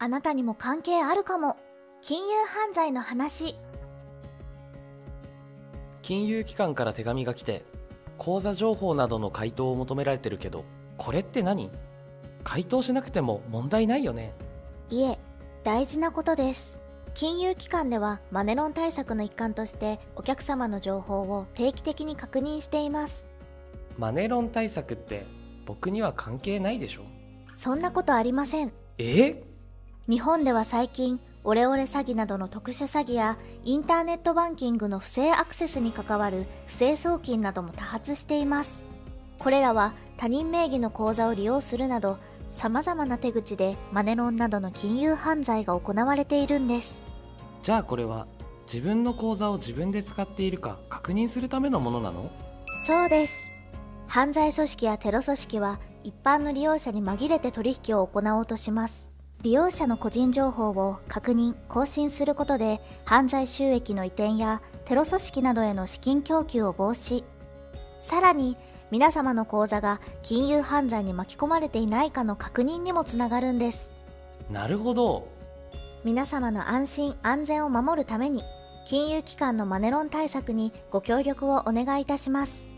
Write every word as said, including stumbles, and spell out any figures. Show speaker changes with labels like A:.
A: あなたにも関係あるかも。金融犯罪の話。
B: 金融機関から手紙が来て、口座情報などの回答を求められてるけど、これって何？回答しなくても問題ないよね？
A: いえ、大事なことです。金融機関ではマネロン対策の一環としてお客様の情報を定期的に確認しています。
B: マネロン対策って僕には関係ないでしょ？
A: そんなことありません。
B: え？
A: 日本では最近、オレオレ詐欺などの特殊詐欺やインターネットバンキングの不正アクセスに関わる不正送金なども多発しています。これらは他人名義の口座を利用するなど様々な手口でマネロンなどの金融犯罪が行われているんです。
B: じゃあこれは自分の口座を自分で使っているか確認するためのものなの？
A: そうです。犯罪組織やテロ組織は一般の利用者に紛れて取引を行おうとします。利用者の個人情報を確認・更新することで犯罪収益の移転やテロ組織などへの資金供給を防止。さらに皆様の口座が金融犯罪に巻き込まれていないかの確認にもつながるんです。
B: なるほど。
A: 皆様の安心・安全を守るために金融機関のマネロン対策にご協力をお願いいたします。